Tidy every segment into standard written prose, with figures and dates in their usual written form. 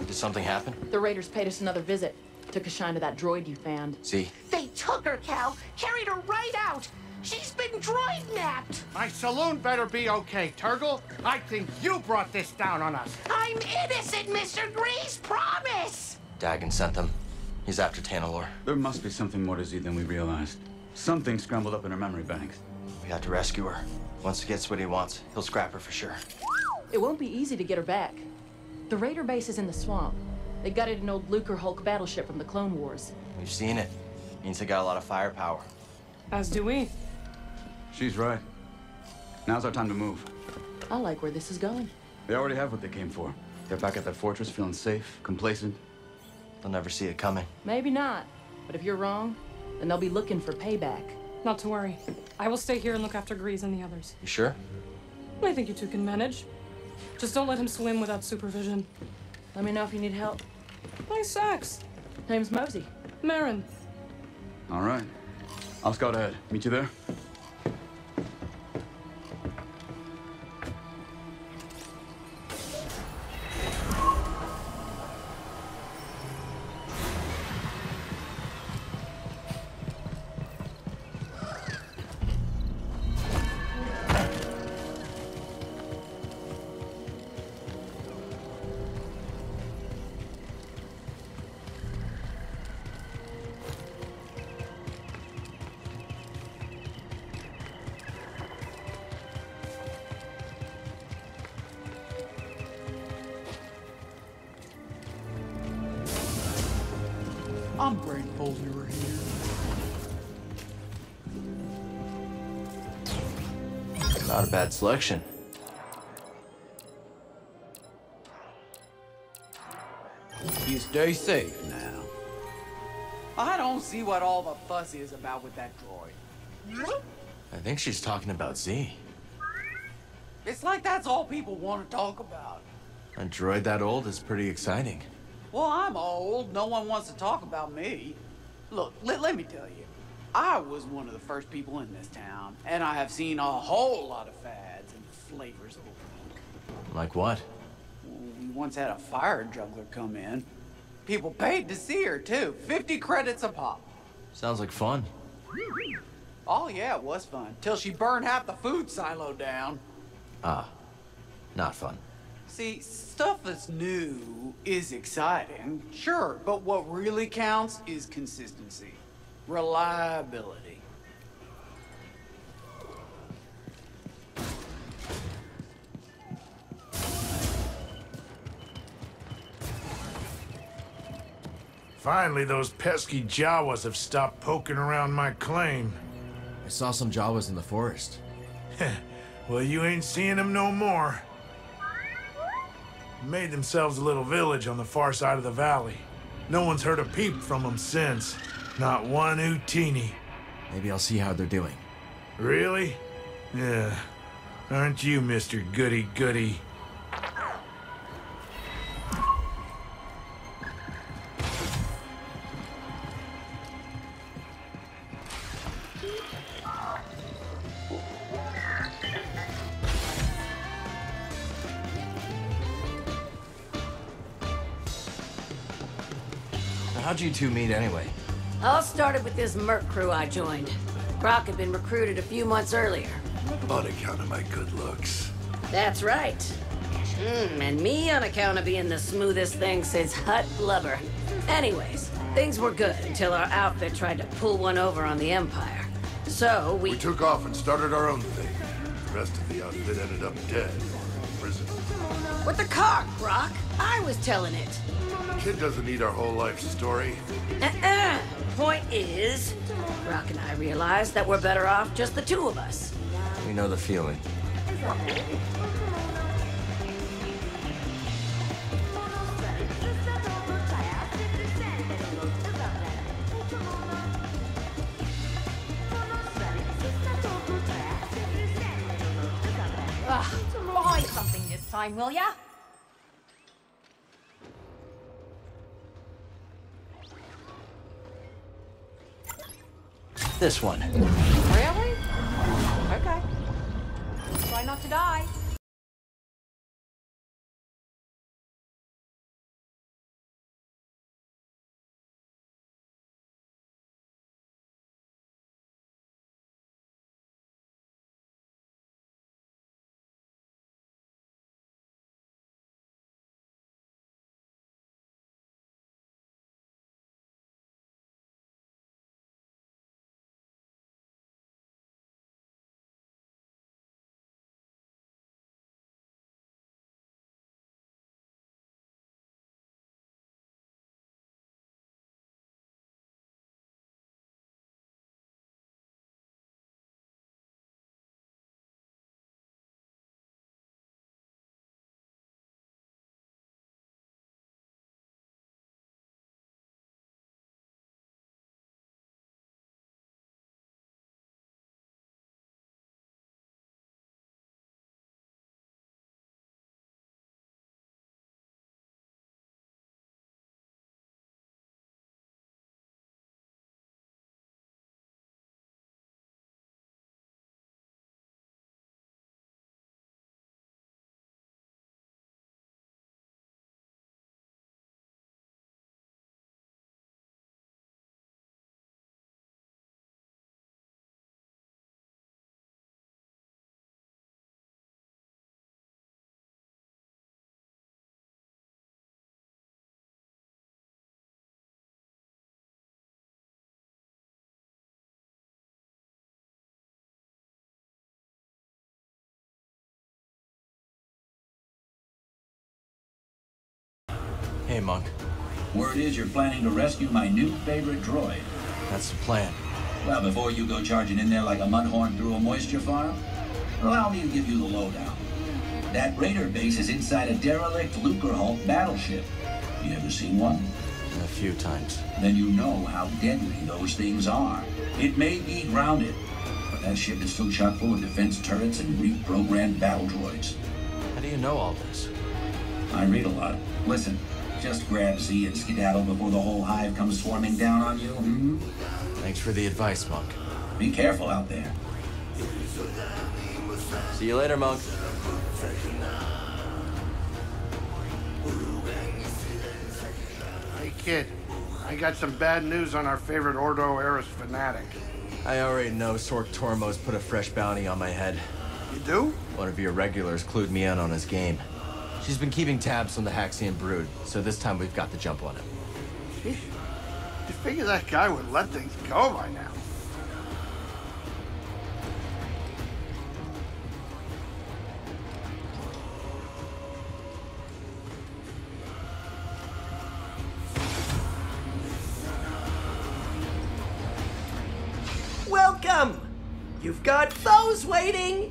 Did something happen? The Raiders paid us another visit. Took a shine to that droid you found. See? They took her, Cal. Carried her right out. She's been droid-napped. My saloon better be okay, Turgle. I think you brought this down on us. I'm innocent, Mr. Grease. Promise. Dagan sent them. He's after Tanalorr. There must be something more to Z than we realized. Something scrambled up in her memory banks. We have to rescue her. Once he gets what he wants, he'll scrap her for sure. It won't be easy to get her back. The Raider base is in the swamp. They gutted an old Lucre Hulk battleship from the Clone Wars. We've seen it. Means they got a lot of firepower. As do we. She's right. Now's our time to move. I like where this is going. They already have what they came for. They're back at that fortress, feeling safe, complacent. They'll never see it coming. Maybe not. But if you're wrong, then they'll be looking for payback. Not to worry. I will stay here and look after Grease and the others. You sure? I think you two can manage. Just don't let him swim without supervision. Let me know if you need help. Nice sex. Name's Mosey. Marin. All right. I'll scout ahead. Meet you there? I'm grateful you were here. Not a bad selection. You stay safe now. I don't see what all the fuss is about with that droid. I think she's talking about Z. It's like that's all people want to talk about. A droid that old is pretty exciting. Well, I'm old. No one wants to talk about me. Look, let me tell you. I was one of the first people in this town, and I have seen a whole lot of fads and flavors of ink. Like what? We once had a fire juggler come in. People paid to see her, too. 50 credits a pop. Sounds like fun. Oh, yeah, it was fun. Till she burned half the food silo down. Ah, not fun. See, stuff that's new is exciting, sure, but what really counts is consistency, reliability. Finally, those pesky Jawas have stopped poking around my claim. I saw some Jawas in the forest. Well, you ain't seeing them no more. Made themselves a little village on the far side of the valley. No one's heard a peep from them since. Not one Utini. Maybe I'll see how they're doing. Really? Yeah. Aren't you, Mr. Goody-Goody? How'd you two meet anyway? All started with this merc crew I joined. Brock had been recruited a few months earlier. On account of my good looks. That's right. And me on account of being the smoothest thing since Hut Blubber. Anyways, things were good until our outfit tried to pull one over on the Empire. So We took off and started our own thing. The rest of the outfit ended up dead or in prison. With the car, Brock. I was telling it. Kid doesn't need our whole life story. Point is, Brock and I realized that we're better off just the two of us. We know the feeling. Buy something this time, will ya? This one. Really? Okay. Try not to die. Hey, Monk. Word is you're planning to rescue my new favorite droid. That's the plan. Well, before you go charging in there like a mudhorn through a moisture farm, allow me to give you the lowdown. That raider base is inside a derelict Lucrehulk battleship. You ever seen one? A few times. Then you know how deadly those things are. It may be grounded, but that ship is still chock full of defense turrets and reprogrammed battle droids. How do you know all this? I read a lot. Listen, just grab Z and skedaddle before the whole hive comes swarming down on you, hmm? Thanks for the advice, Monk. Be careful out there. See you later, Monk. Hey, kid. I got some bad news on our favorite Ordo Eris fanatic. I already know Sork Tormos put a fresh bounty on my head. You do? One of your regulars clued me in on his game. She's been keeping tabs on the Haxian brood, so this time we've got the jump on him. Sheesh. You figure that guy would let things go by now. Welcome! You've got foes waiting!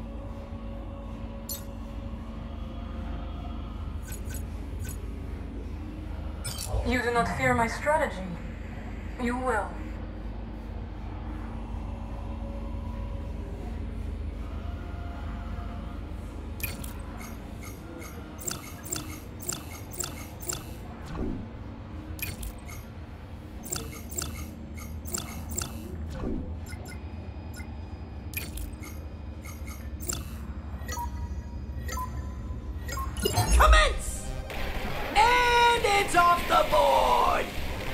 You do not fear my strategy. You will. Commence! And it's off the board!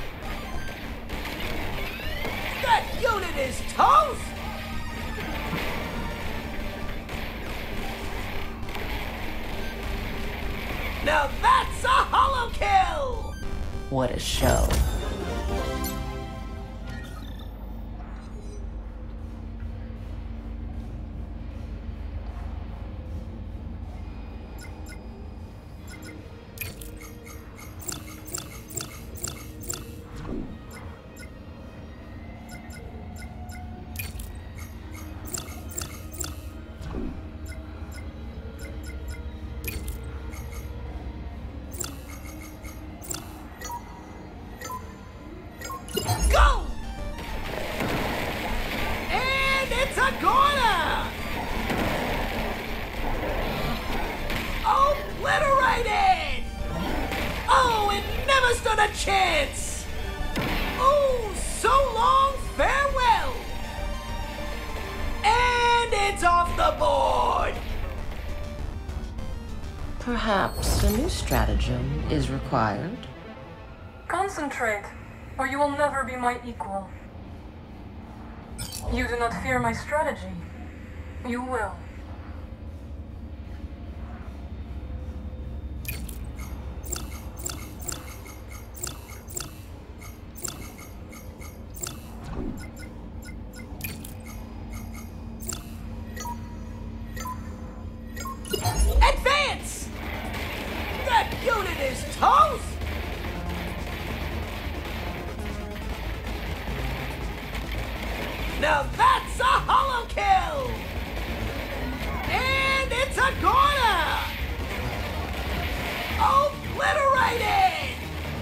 That unit is toast! Now that's a holo kill! What a show. Go! And it's a corner! Obliterated! Oh, it never stood a chance! Oh, so long, farewell! And it's off the board! Perhaps a new stratagem is required. Concentrate, or you will never be my equal. You do not fear my strategy. You will. Advance! That unit is toast! Now that's a holo kill! And it's a corner! Obliterated!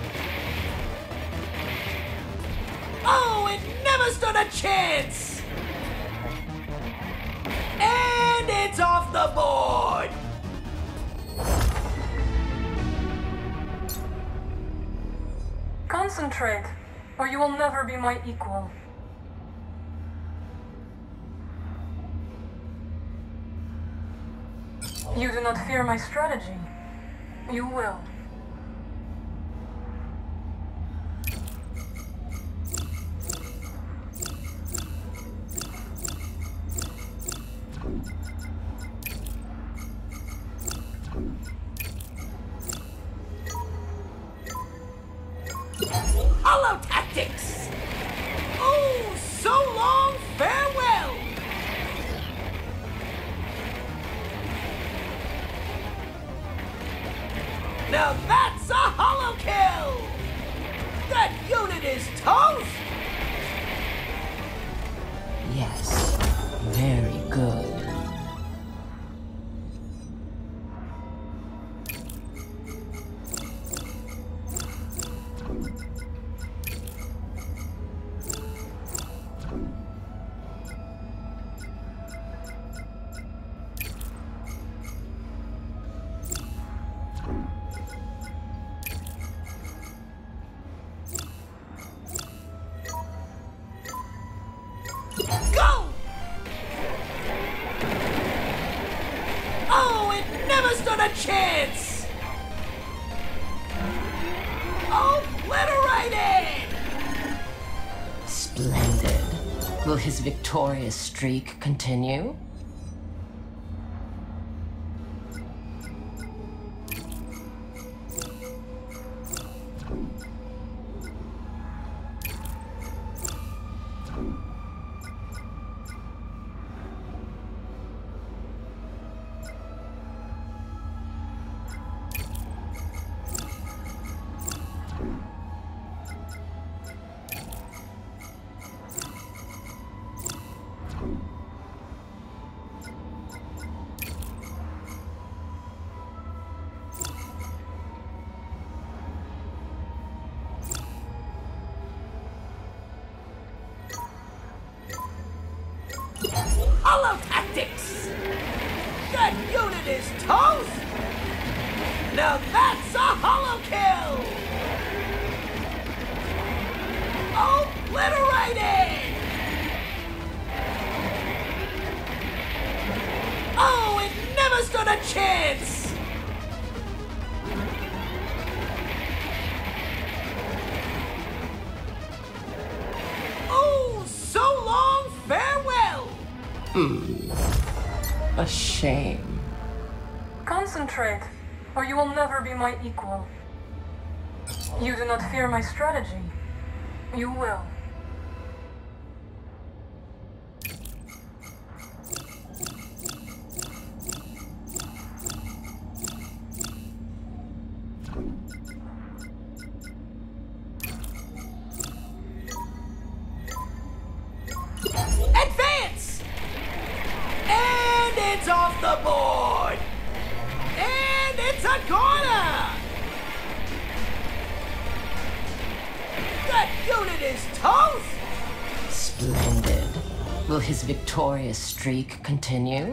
Oh, it never stood a chance! And it's off the board! Concentrate, or you will never be my equal. You do not fear my strategy. You will. Holo tactics! Oh, so long, farewell! Now that's a holo holo kill! That unit is toast! Yes, very good. Go! Oh, it never stood a chance! Obliterated! Splendid. Will his victorious streak continue? Holo tactics! That unit is toast! Now that's a holo kill! Obliterated! Oh, it never stood a chance! Oh, so long, farewell! A shame. Concentrate, or you will never be my equal. You do not fear my strategy. You will. Advance! And it's off the board! And it's a corner! That unit is toast! Splendid. Will his victorious streak continue?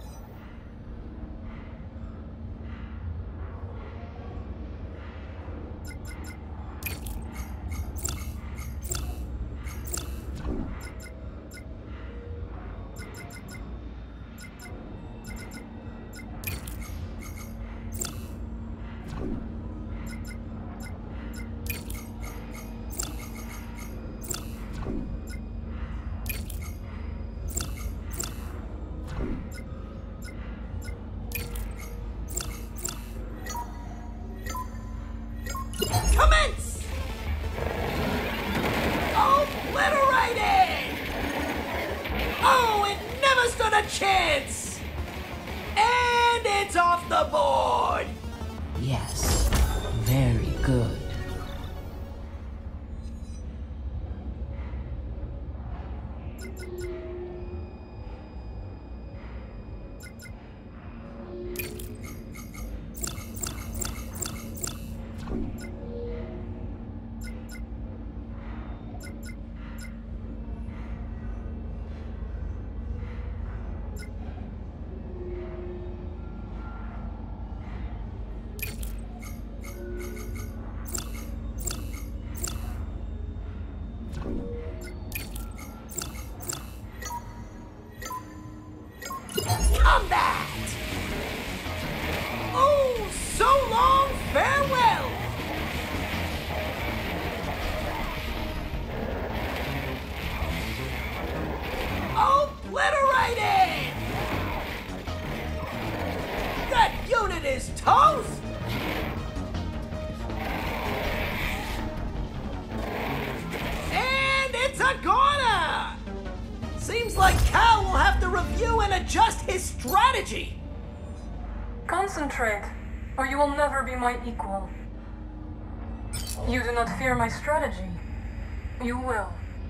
Commence! Obliterated! Oh, it never stood a chance! And it's off the board! Yes, very good. Combat! Oh, so long, farewell! Obliterated! That unit is toast! And it's a corner! Seems like Cal will have to review and adjust his strategy. Concentrate, or you will never be my equal. You do not fear my strategy. You will.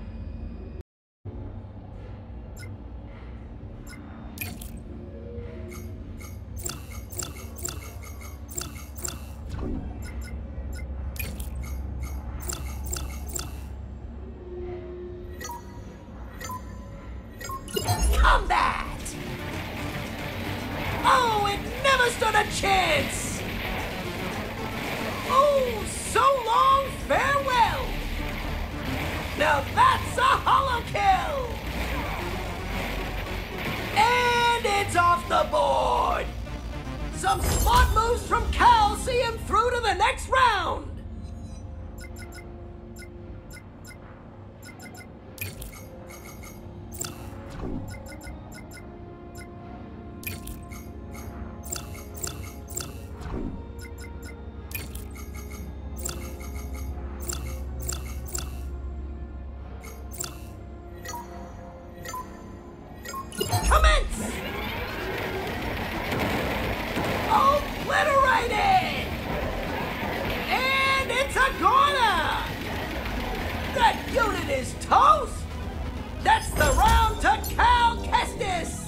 Combat! Oh, it never stood a chance! Oh, so long farewell! Now that's a hollow kill! And it's off the board! Some smart moves from Cal see him through to the next round! Commence! Obliterated! And it's a goner! That unit is toast! That's the round to Cal Kestis!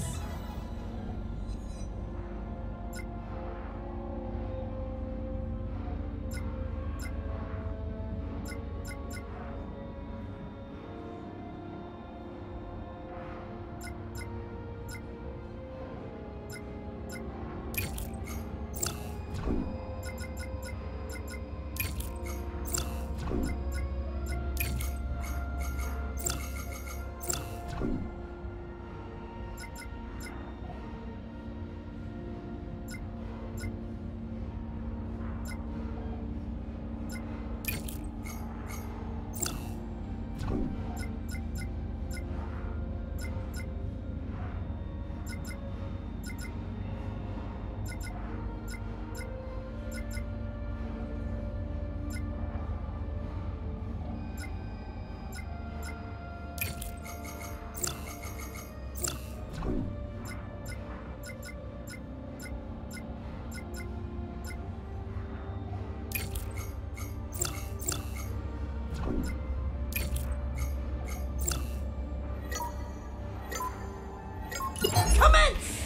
Commence!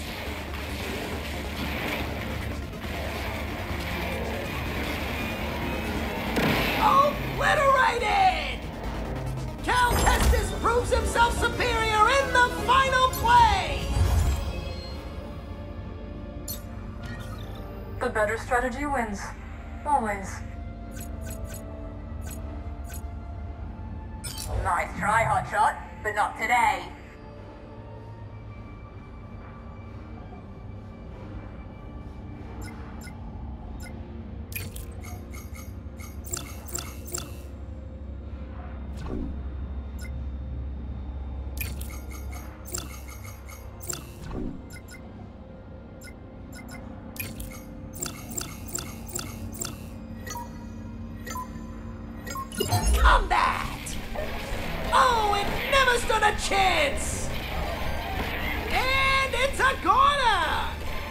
Obliterated! Cal Kestis proves himself superior in the final play! The better strategy wins. Always. Nice try, Hotshot, but not today. Combat! Oh, it never stood a chance! And it's a goner!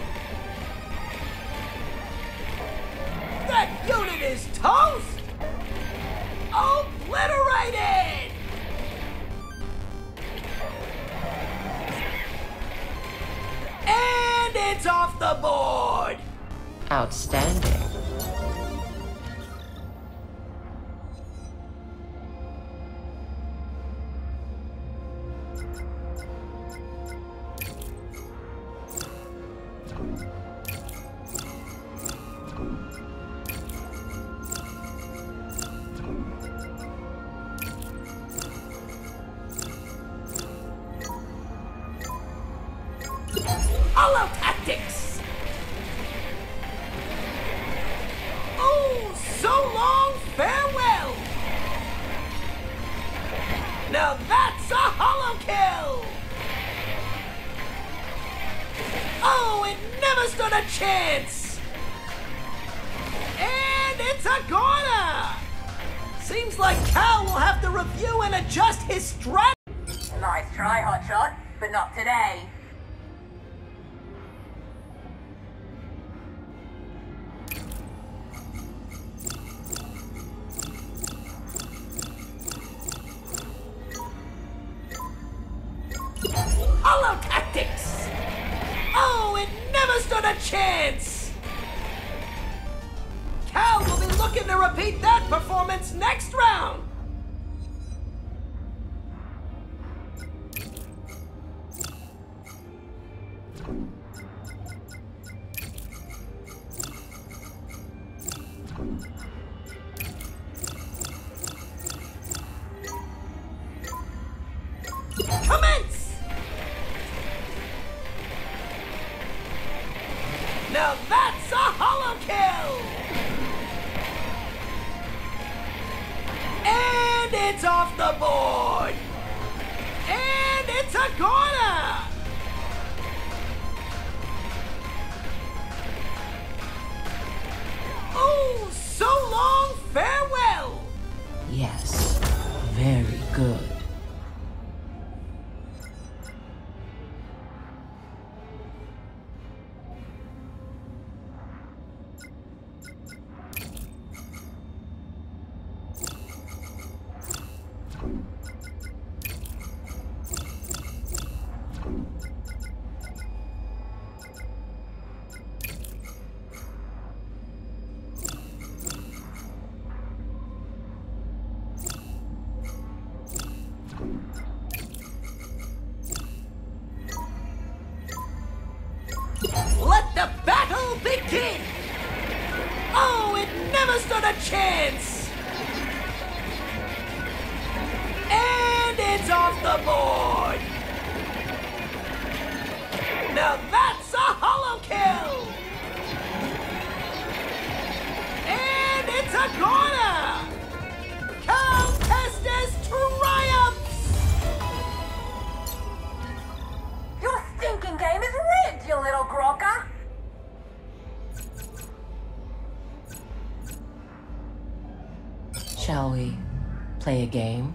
That unit is toast! Obliterated! And it's off the board! Outstanding. Hollow tactics! Oh, so long farewell! Now that's a hollow kill! Oh, it never stood a chance! And it's a goner! Seems like Cal will have to review and adjust his strategy. Nice try, Hotshot, but not today. stood a chance! Cal will be looking to repeat that performance next round! Commence! Now that's a hollow kill! And it's off the board! And it's a corner! Oh, so long farewell! Yes, very good. Let the battle begin! Oh, it never stood a chance! And it's off the board! Now that's a hollow kill! And it's a corner! Countess triumphs! Your stinking game is rigged, you little crocker! Shall we play a game?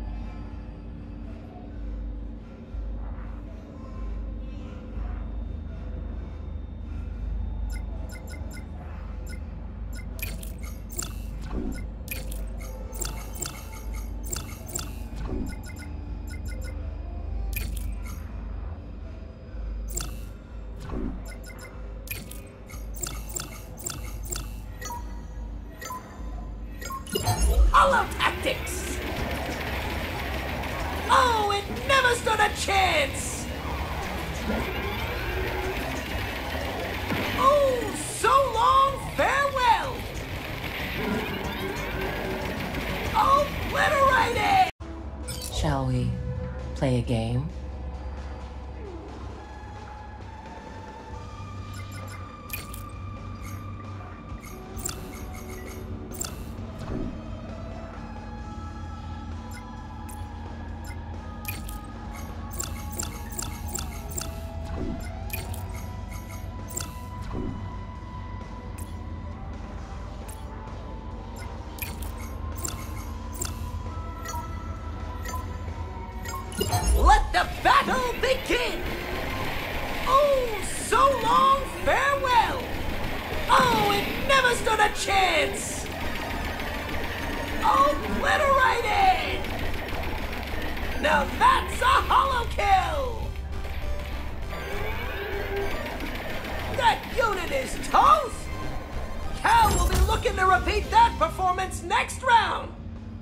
Hollow tactics! Oh, it never stood a chance! Oh, so long farewell! Obliterated! Shall we play a game? Let the battle begin! Oh, so long farewell! Oh, it never stood a chance! Obliterated! Now that's a hollow kill! That unit is toast! Cal will be looking to repeat that performance next round!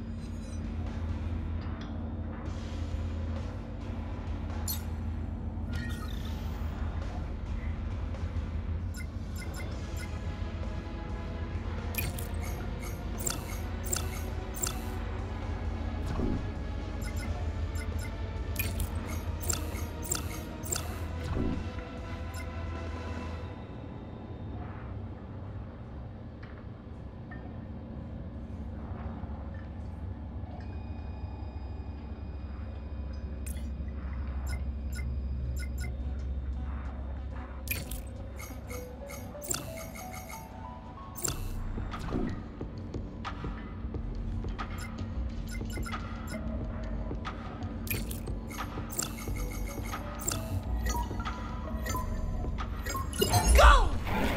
Go!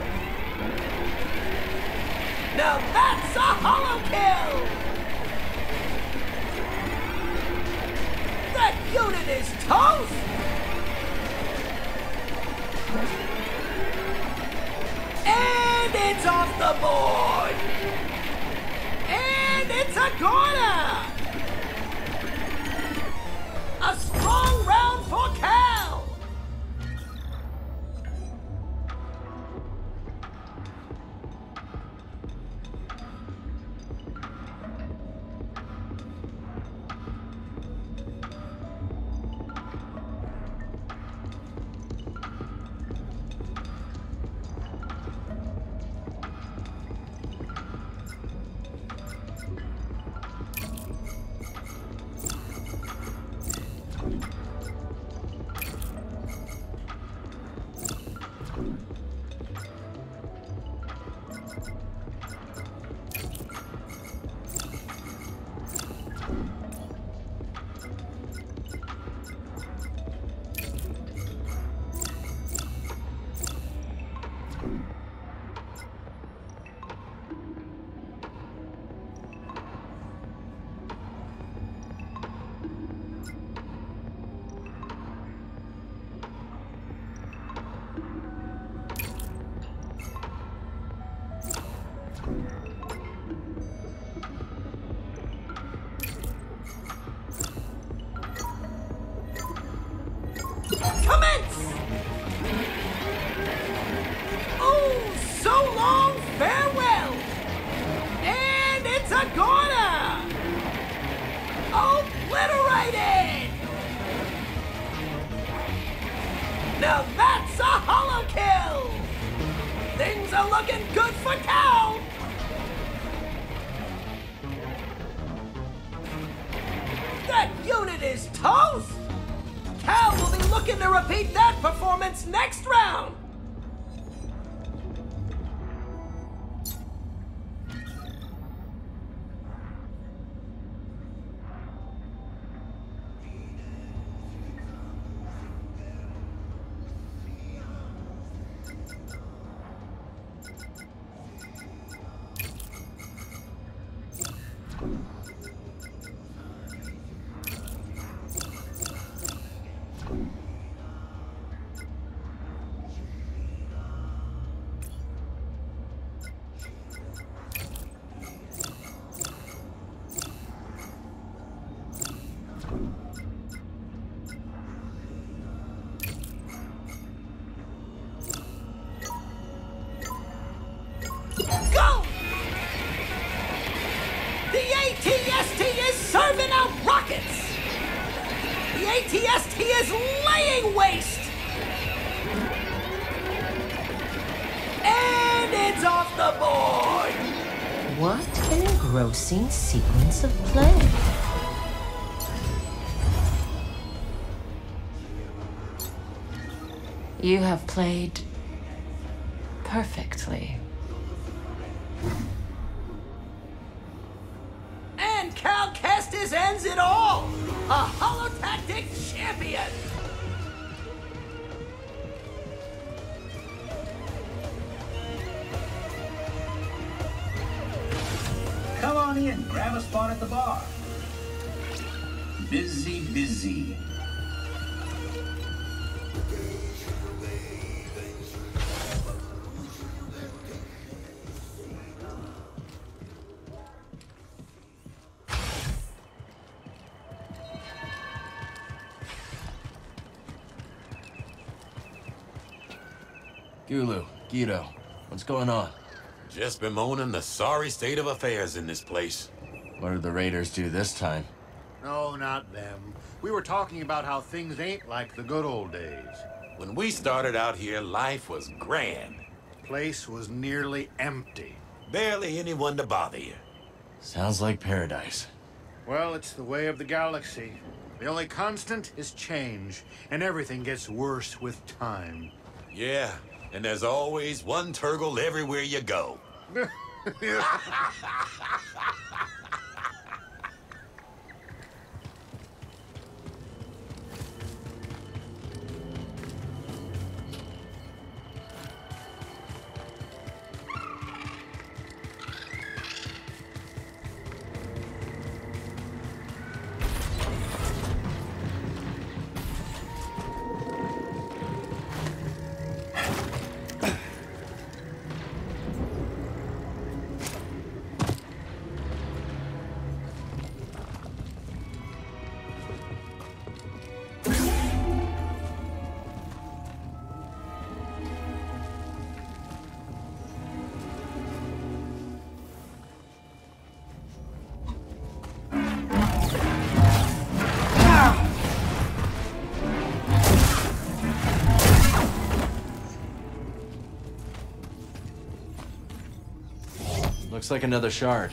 Now that's a hollow kill! That unit is toast! And it's off the board! And it's a corner! A strong round for Cal! Commence! Oh, so long, farewell! And it's a corner! Obliterated! Now that's a hollow kill! Things are looking good for Cal! That unit is toast! Cal will be looking to repeat that performance next round! Go! The ATST is serving out rockets! The ATST is laying waste! And it's off the board! What an engrossing sequence of play. You have played perfectly. And Cal Kestis ends it all! A holotactic champion! Come on in, grab a spot at the bar. Busy. Gulu, Guido, what's going on? Just bemoaning the sorry state of affairs in this place. What did the Raiders do this time? No, not them. We were talking about how things ain't like the good old days. When we started out here, life was grand. Place was nearly empty. Barely anyone to bother you. Sounds like paradise. Well, it's the way of the galaxy. The only constant is change, and everything gets worse with time. Yeah, and there's always one Turgle everywhere you go. Looks like another shard.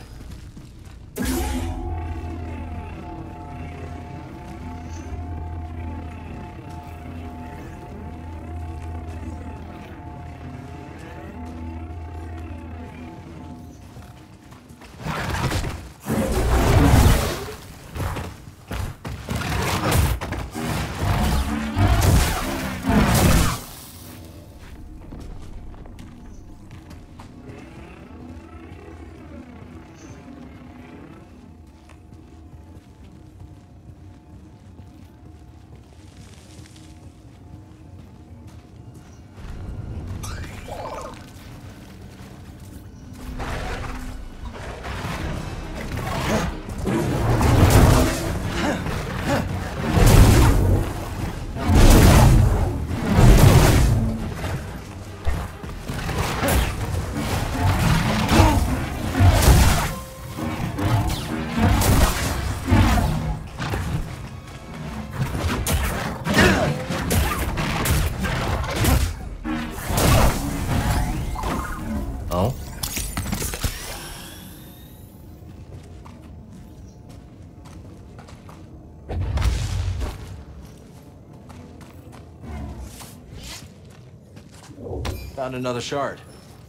Found another shard.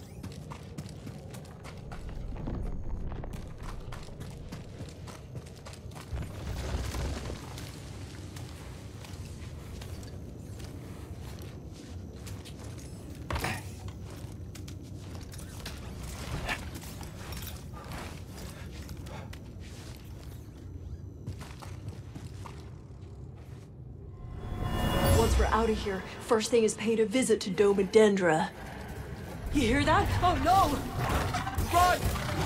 Once we're out of here, first thing is paying a visit to Dome and Dendra. You hear that? Oh no! Run!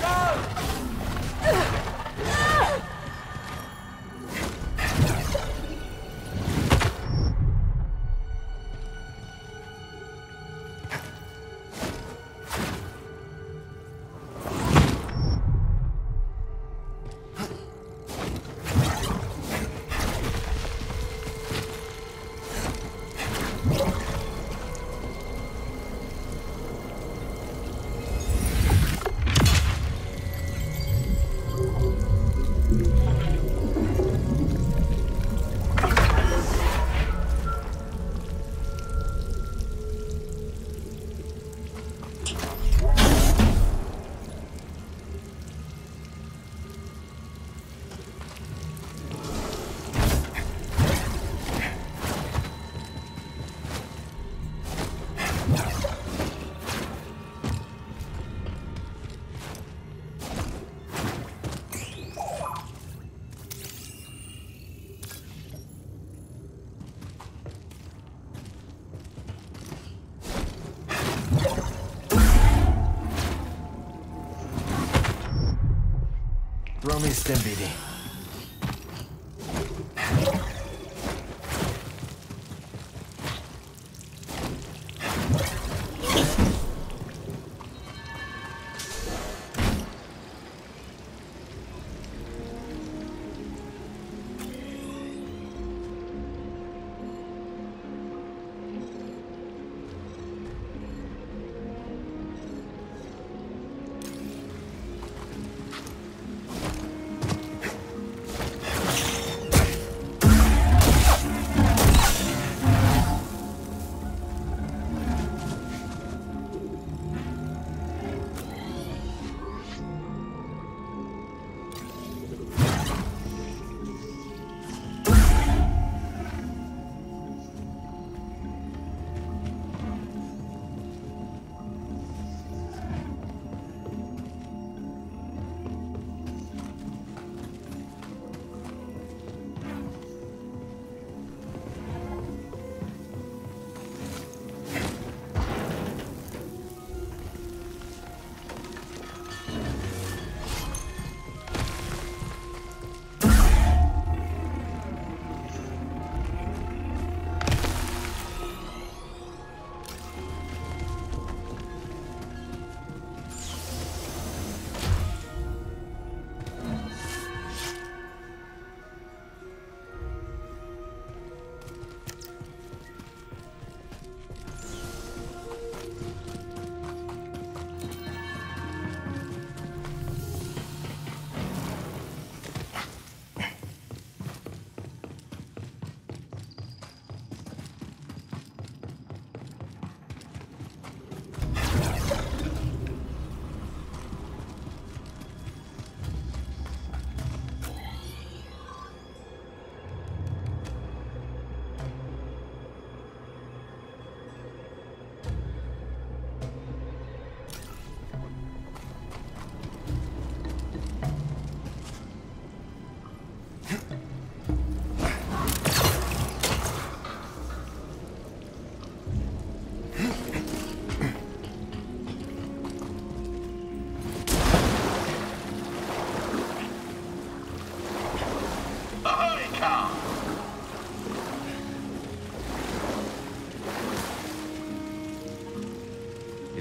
Throw me a stim, BD.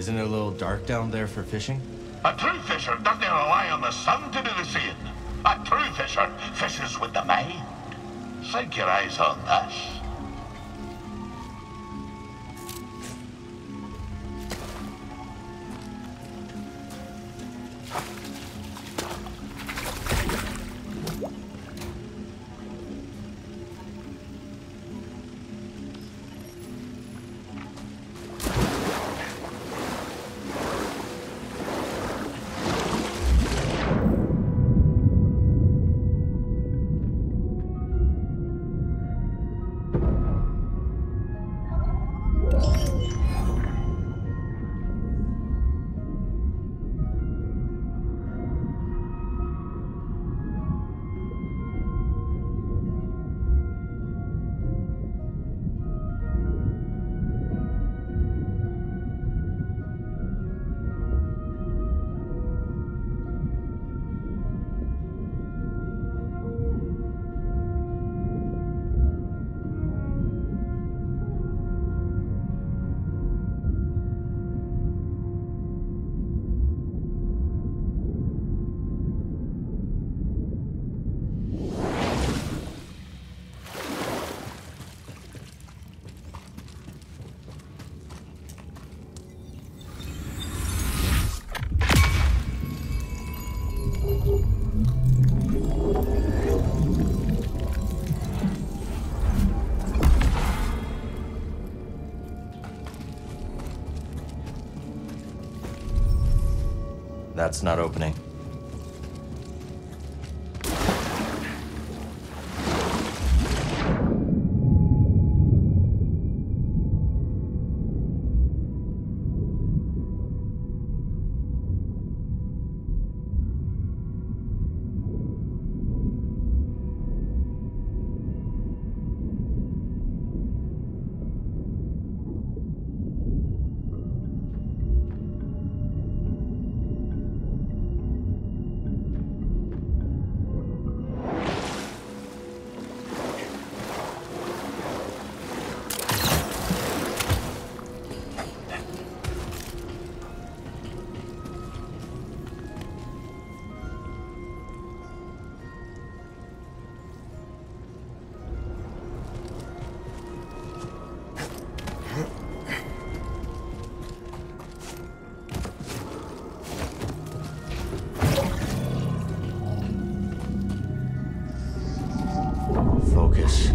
Isn't it a little dark down there for fishing? A true fisher doesn't rely on the sun to do the seeing. A true fisher fishes with the mind. Sink your eyes on this. That's not opening. Focus.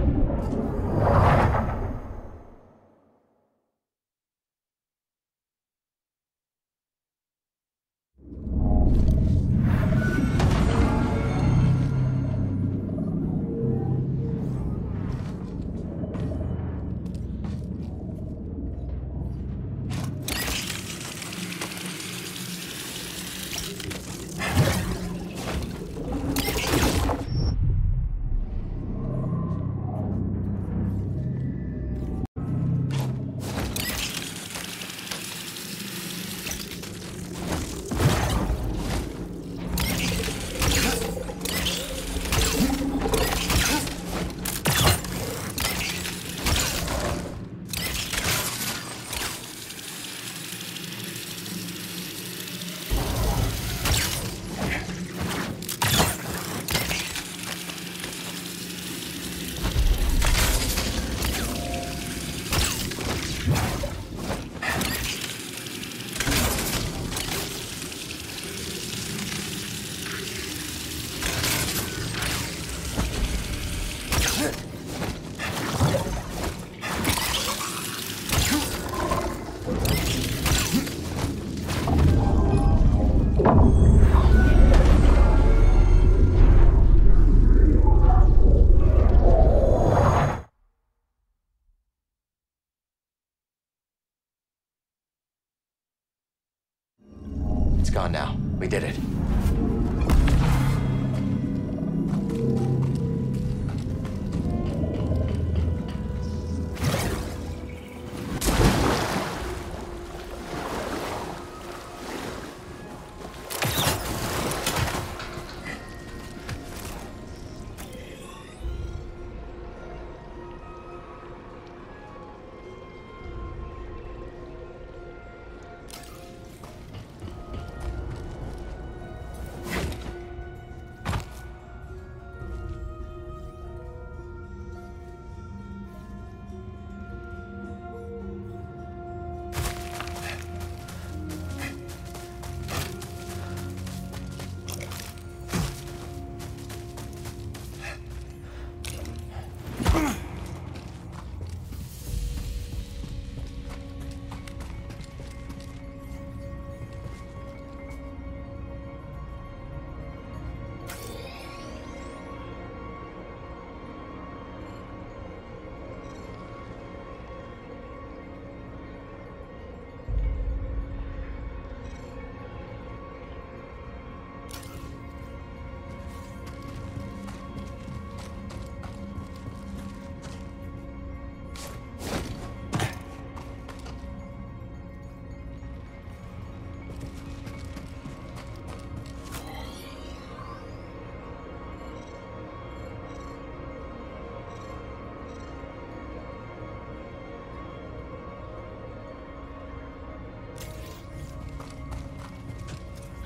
It's gone now. We did it.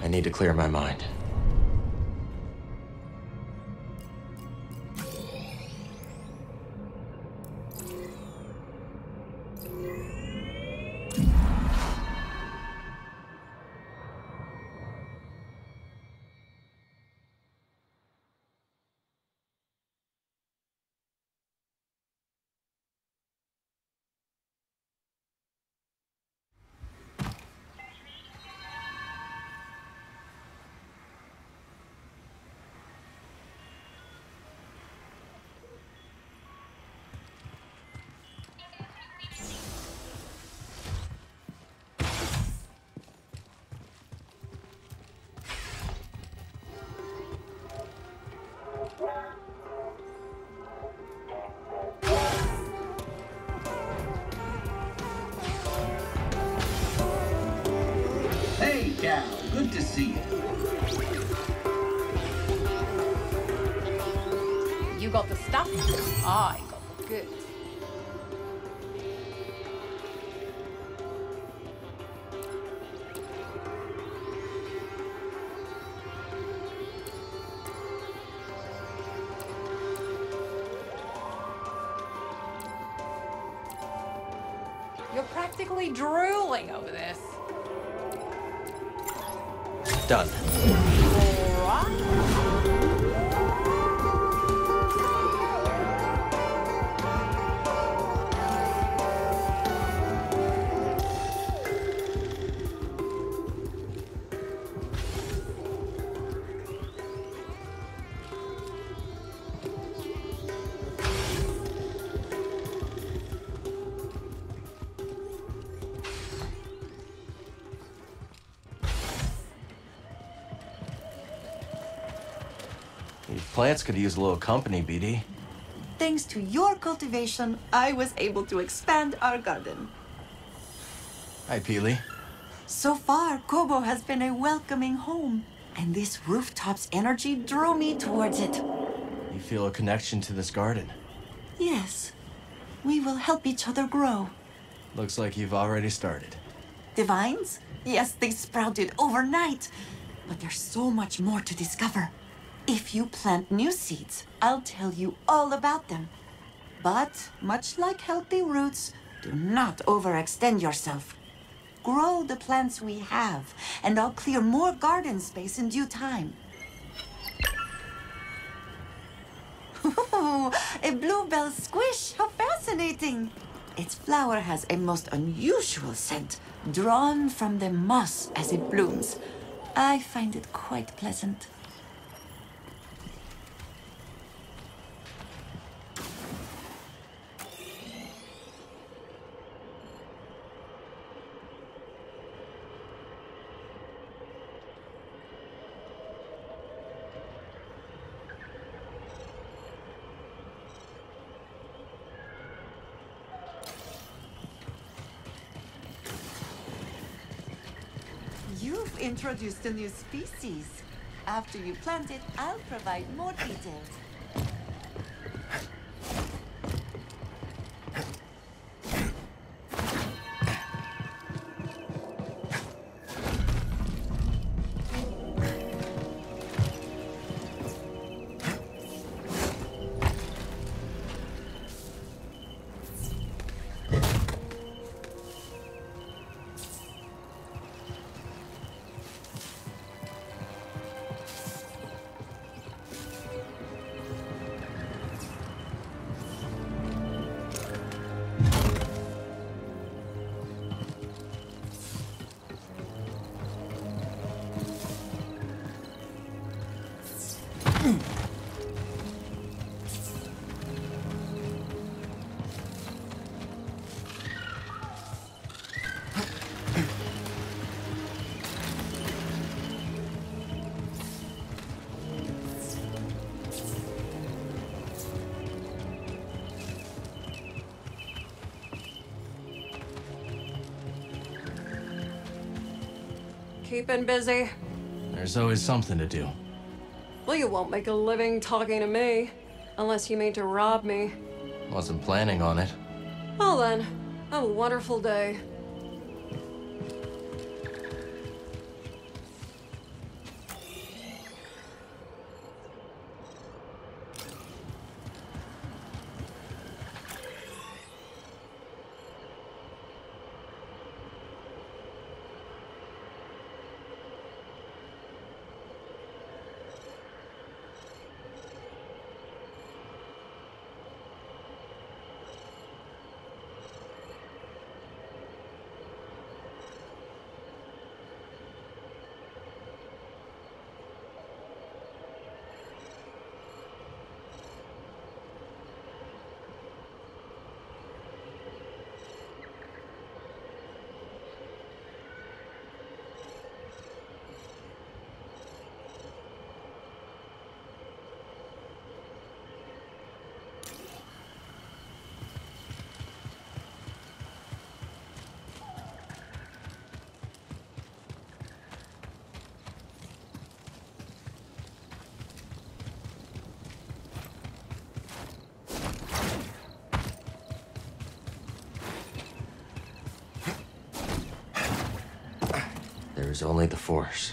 need to clear my mind. Hey, Cal, good to see you. You got the stuff, I got the goods. You're practically drooling over this. Done. These plants could use a little company, BD. Thanks to your cultivation, I was able to expand our garden. Hi, Peely. So far, Kobo has been a welcoming home, and this rooftop's energy drew me towards it. You feel a connection to this garden. Yes, we will help each other grow. Looks like you've already started. The vines? Yes, they sprouted overnight, but there's so much more to discover. If you plant new seeds, I'll tell you all about them. But, much like healthy roots, do not overextend yourself. Grow the plants we have, and I'll clear more garden space in due time. Ooh, a bluebell squish! How fascinating! Its flower has a most unusual scent, drawn from the moss as it blooms. I find it quite pleasant. You've introduced a new species. After you plant it, I'll provide more details. Keeping busy? There's always something to do. Well, you won't make a living talking to me, unless you mean to rob me. Wasn't planning on it. Well then, have a wonderful day. was only the Force.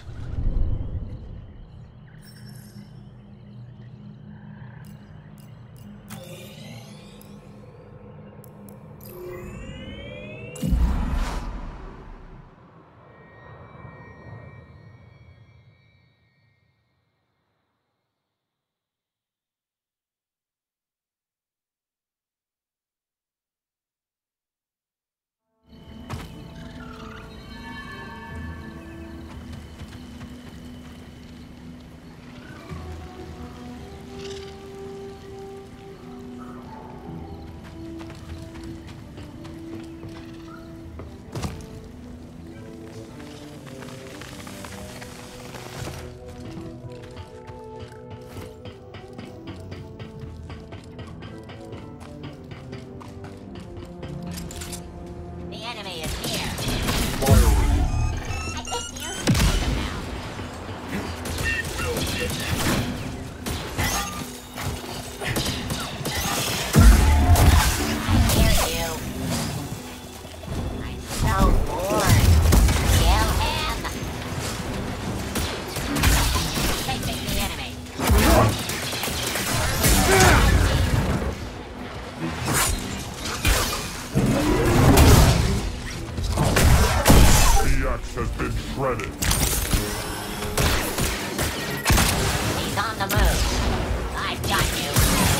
Has been shredded. He's on the move. I've got you.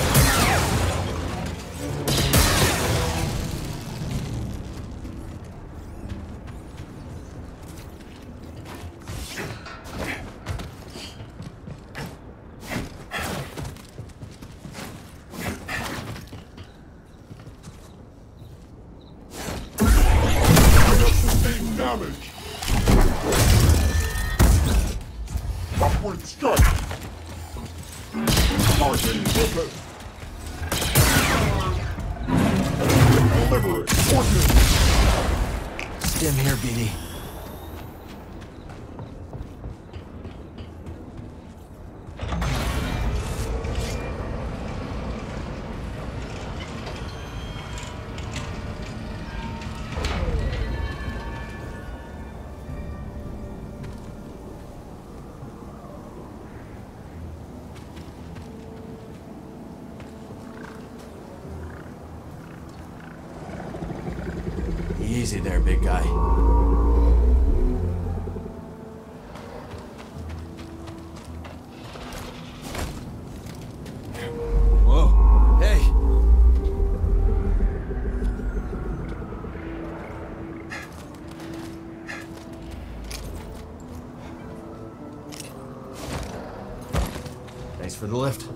Sustained damage. Upward strike! Target focus! Deliver it! Fortune! Stim here, BD. Easy there, big guy. Whoa. Hey! Thanks for the lift.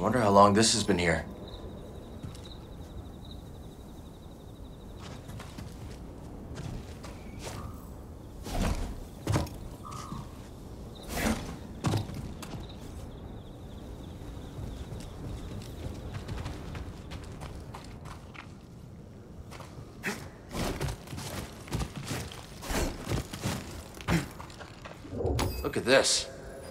Wonder how long this has been here. Look at this.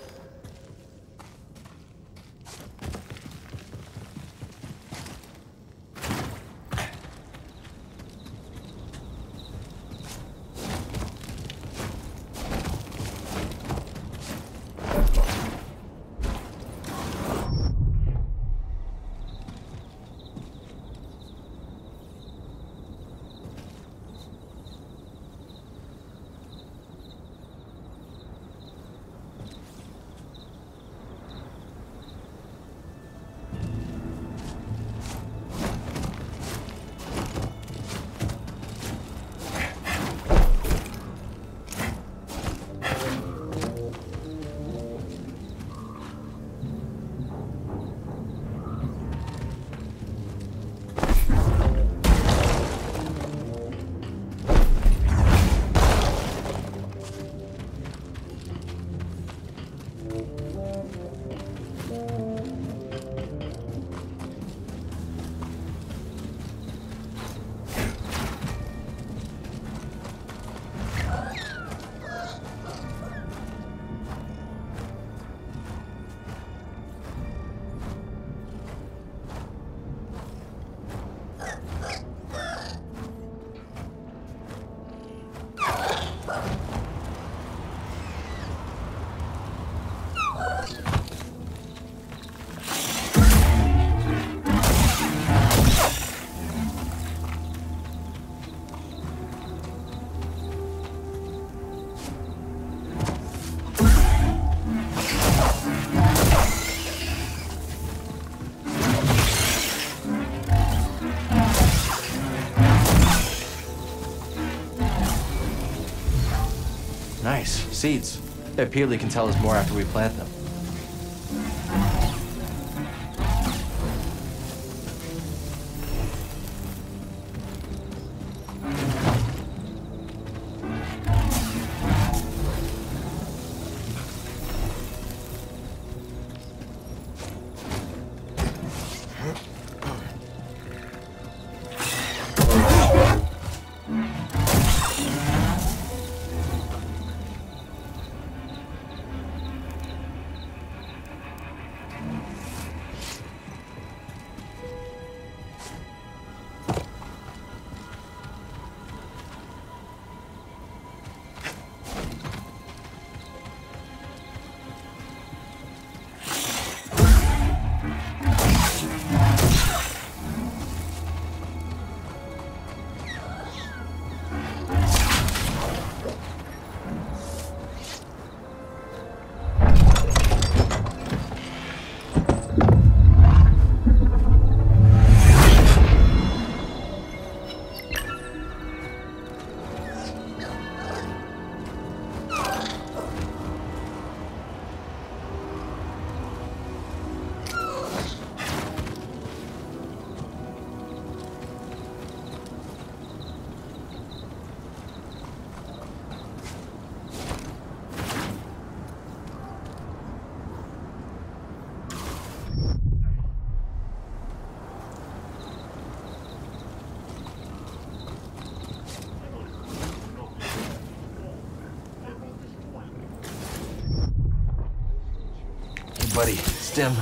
Nice. Seeds. Bet Peely can tell us more after we plant them. Buddy, Stim.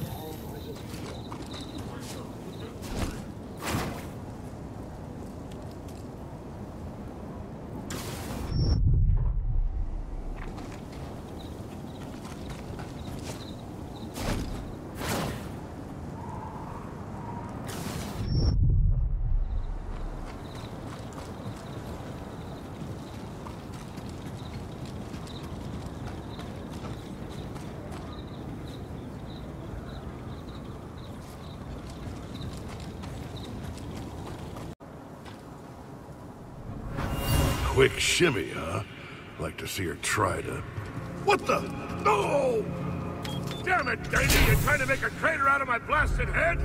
Quick shimmy, huh? Like to see her try to... What the? No! Damn it, Davey! You're trying to make a crater out of my blasted head?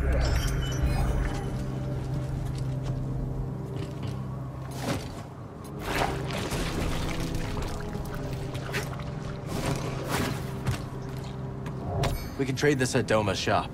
We can trade this at Doma's shop.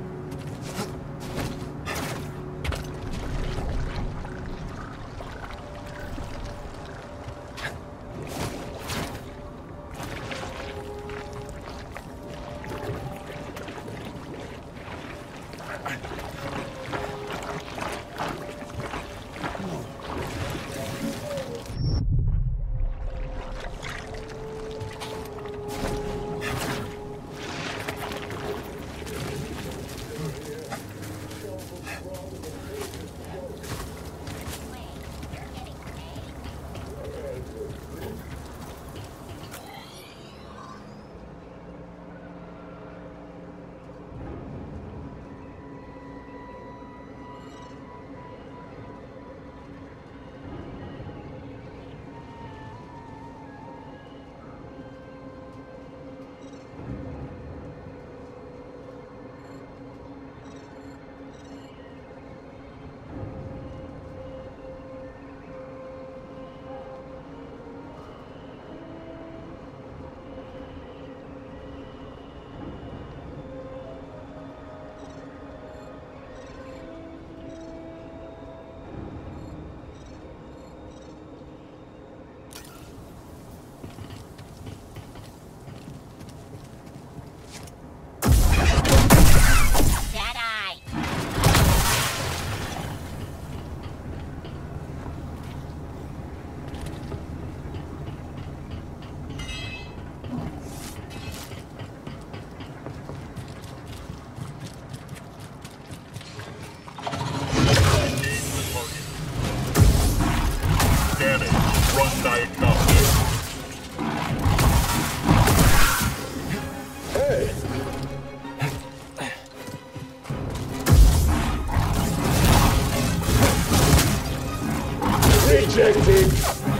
Rejected.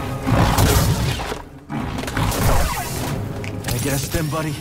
Can I get a stim, buddy?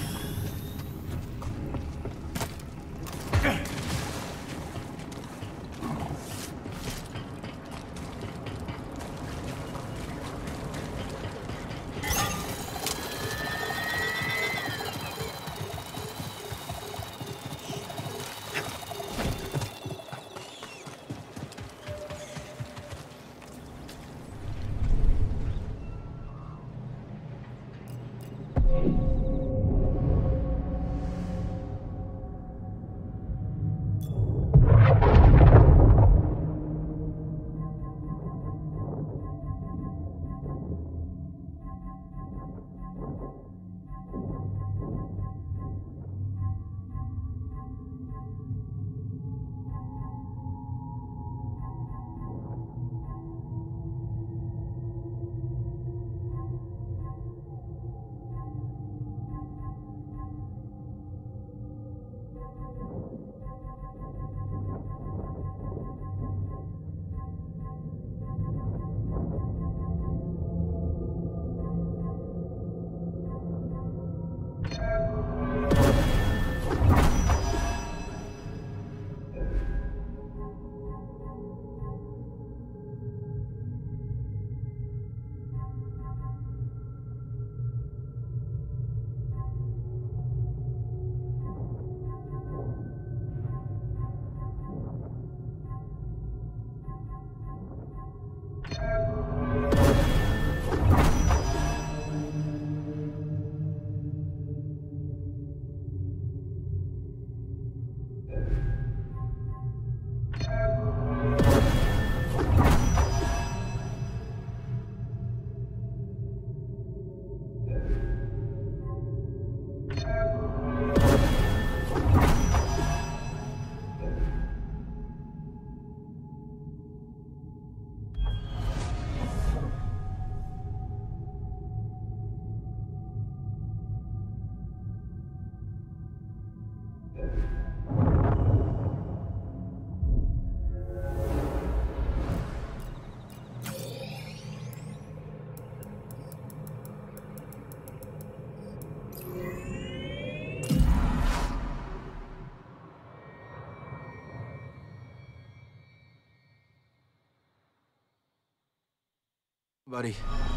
Buddy.